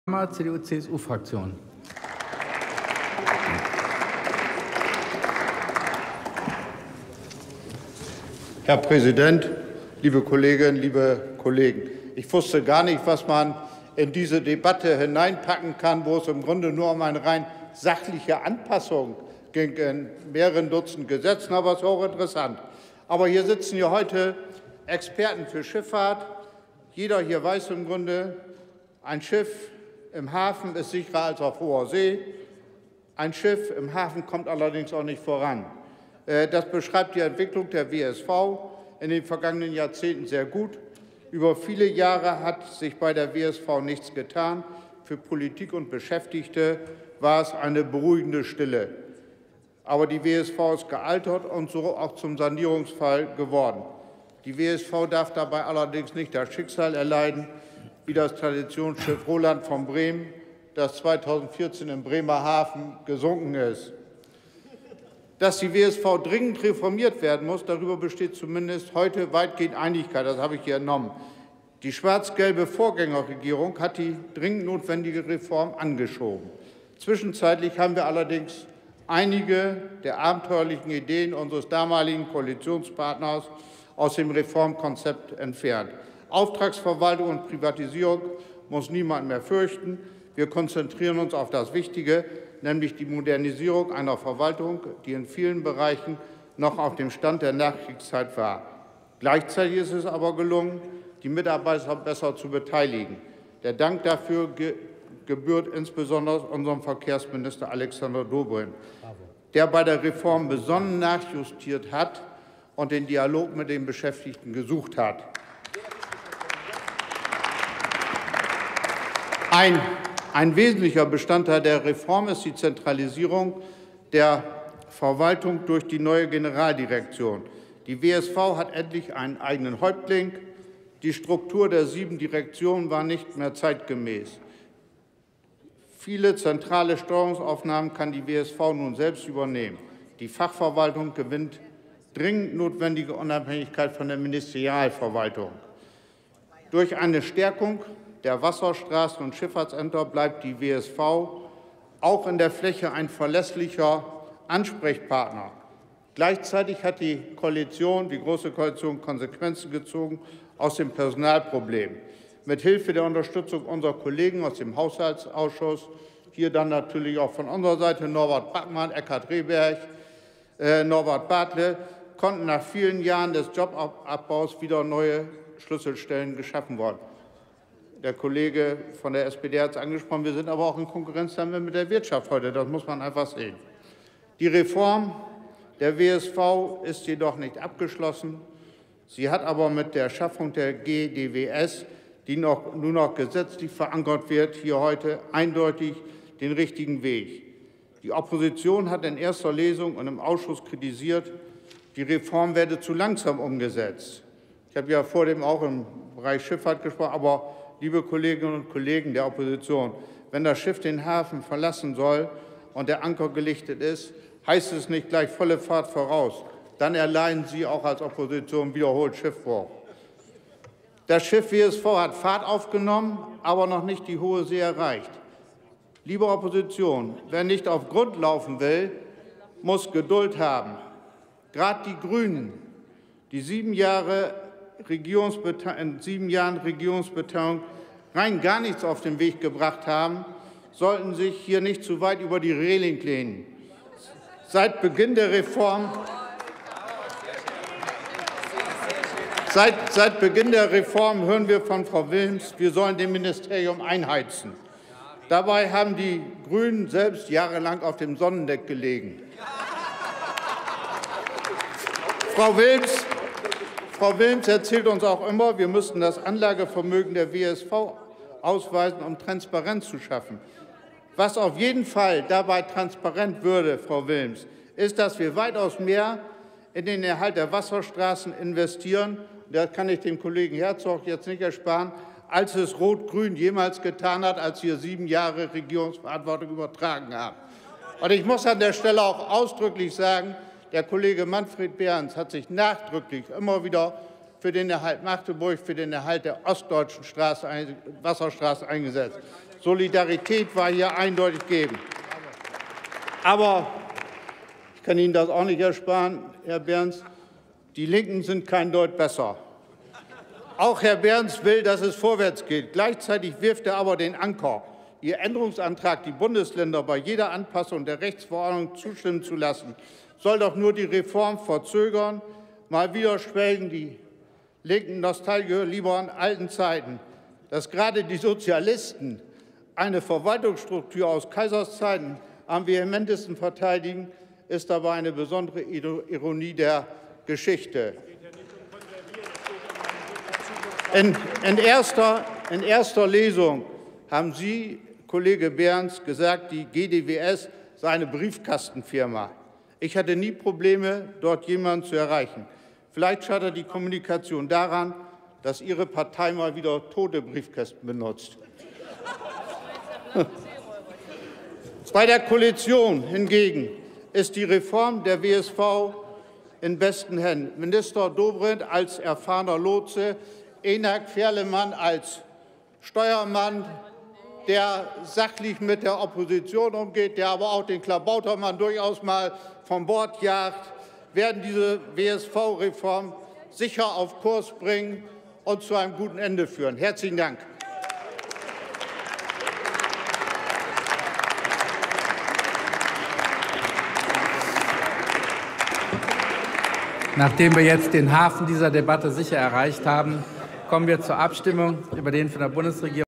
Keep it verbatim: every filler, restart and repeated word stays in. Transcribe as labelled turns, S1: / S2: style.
S1: C D U C S U-Fraktion.
S2: Herr Präsident, liebe Kolleginnen, liebe Kollegen! Ich wusste gar nicht, was man in diese Debatte hineinpacken kann, wo es im Grunde nur um eine rein sachliche Anpassung ging in mehreren Dutzend Gesetzen, aber es ist auch interessant. Aber hier sitzen ja heute Experten für Schifffahrt. Jeder hier weiß im Grunde, ein Schiff im Hafen ist sicherer als auf hoher See. Ein Schiff im Hafen kommt allerdings auch nicht voran. Das beschreibt die Entwicklung der W S V in den vergangenen Jahrzehnten sehr gut. Über viele Jahre hat sich bei der W S V nichts getan. Für Politik und Beschäftigte war es eine beruhigende Stille. Aber die W S V ist gealtert und so auch zum Sanierungsfall geworden. Die W S V darf dabei allerdings nicht das Schicksal erleiden, wie das Traditionsschiff Roland von Bremen, das zweitausendvierzehn im Bremerhaven gesunken ist. Dass die W S V dringend reformiert werden muss, darüber besteht zumindest heute weitgehend Einigkeit. Das habe ich hier entnommen. Die schwarz-gelbe Vorgängerregierung hat die dringend notwendige Reform angeschoben. Zwischenzeitlich haben wir allerdings einige der abenteuerlichen Ideen unseres damaligen Koalitionspartners aus dem Reformkonzept entfernt. Auftragsverwaltung und Privatisierung muss niemand mehr fürchten. Wir konzentrieren uns auf das Wichtige, nämlich die Modernisierung einer Verwaltung, die in vielen Bereichen noch auf dem Stand der Nachkriegszeit war. Gleichzeitig ist es aber gelungen, die Mitarbeiter besser zu beteiligen. Der Dank dafür ge gebührt insbesondere unserem Verkehrsminister Alexander Dobrindt, der bei der Reform besonnen nachjustiert hat und den Dialog mit den Beschäftigten gesucht hat. Ein, ein wesentlicher Bestandteil der Reform ist die Zentralisierung der Verwaltung durch die neue Generaldirektion. Die W S V hat endlich einen eigenen Häuptling. Die Struktur der sieben Direktionen war nicht mehr zeitgemäß. Viele zentrale Steuerungsaufnahmen kann die W S V nun selbst übernehmen. Die Fachverwaltung gewinnt dringend notwendige Unabhängigkeit von der Ministerialverwaltung. Durch eine Stärkung der Wasserstraßen- und Schifffahrtsämter bleibt die W S V auch in der Fläche ein verlässlicher Ansprechpartner. Gleichzeitig hat die Koalition, die Große Koalition, Konsequenzen gezogen aus dem Personalproblem. Mit Hilfe der Unterstützung unserer Kollegen aus dem Haushaltsausschuss, hier dann natürlich auch von unserer Seite Norbert Backmann, Eckhard Rehberg, äh, Norbert Bartle, konnten nach vielen Jahren des Jobabbaus wieder neue Schlüsselstellen geschaffen werden. Der Kollege von der S P D hat es angesprochen, wir sind aber auch in Konkurrenz mit der Wirtschaft heute, das muss man einfach sehen. Die Reform der W S V ist jedoch nicht abgeschlossen. Sie hat aber mit der Schaffung der G D W S, die noch, nur noch gesetzlich verankert wird, hier heute eindeutig den richtigen Weg. Die Opposition hat in erster Lesung und im Ausschuss kritisiert, die Reform werde zu langsam umgesetzt. Ich habe ja vor dem auch im Bereich Schifffahrt gesprochen, aber liebe Kolleginnen und Kollegen der Opposition, wenn das Schiff den Hafen verlassen soll und der Anker gelichtet ist, heißt es nicht gleich volle Fahrt voraus. Dann erleiden Sie auch als Opposition wiederholt Schiffbruch. Das Schiff W S V hat Fahrt aufgenommen, aber noch nicht die hohe See erreicht. Liebe Opposition, wer nicht auf Grund laufen will, muss Geduld haben. Gerade die Grünen, die sieben Jahre in sieben Jahren Regierungsbeteiligung rein gar nichts auf den Weg gebracht haben, sollten sich hier nicht zu weit über die Reling lehnen. Seit Beginn der Reform, seit, seit Beginn der Reform hören wir von Frau Wilms, wir sollen dem Ministerium einheizen. Dabei haben die Grünen selbst jahrelang auf dem Sonnendeck gelegen. Frau Wilms, Frau Wilms erzählt uns auch immer, wir müssten das Anlagevermögen der W S V ausweisen, um Transparenz zu schaffen. Was auf jeden Fall dabei transparent würde, Frau Wilms, ist, dass wir weitaus mehr in den Erhalt der Wasserstraßen investieren. Das kann ich dem Kollegen Herzog jetzt nicht ersparen, als es Rot-Grün jemals getan hat, als wir sieben Jahre Regierungsverantwortung übertragen haben. Und ich muss an der Stelle auch ausdrücklich sagen, der Kollege Manfred Behrens hat sich nachdrücklich immer wieder für den Erhalt Magdeburg, für den Erhalt der ostdeutschen Straße, Wasserstraße eingesetzt. Solidarität war hier eindeutig gegeben. Aber ich kann Ihnen das auch nicht ersparen, Herr Behrens, die Linken sind kein Deut besser. Auch Herr Behrens will, dass es vorwärts geht. Gleichzeitig wirft er aber den Anker. Ihr Änderungsantrag, die Bundesländer bei jeder Anpassung der Rechtsverordnung zustimmen zu lassen, soll doch nur die Reform verzögern. Mal wieder schwelgen die linken Nostalgiker lieber an alten Zeiten. Dass gerade die Sozialisten eine Verwaltungsstruktur aus Kaiserszeiten am vehementesten verteidigen, ist dabei eine besondere Ironie der Geschichte. In, in, erster, in erster Lesung haben Sie, Kollege Behrens, gesagt, die G D W S sei eine Briefkastenfirma. Ich hatte nie Probleme, dort jemanden zu erreichen. Vielleicht scheitert die Kommunikation daran, dass Ihre Partei mal wieder tote Briefkästen benutzt. Bei der Koalition hingegen ist die Reform der W S V in besten Händen. Minister Dobrindt als erfahrener Lotse, Enak Ferlemann als Steuermann, der sachlich mit der Opposition umgeht, der aber auch den Klabautermann durchaus mal von Bord jagt, werden diese W S V-Reform sicher auf Kurs bringen und zu einem guten Ende führen. Herzlichen Dank.
S1: Nachdem wir jetzt den Hafen dieser Debatte sicher erreicht haben, kommen wir zur Abstimmung über den von der Bundesregierung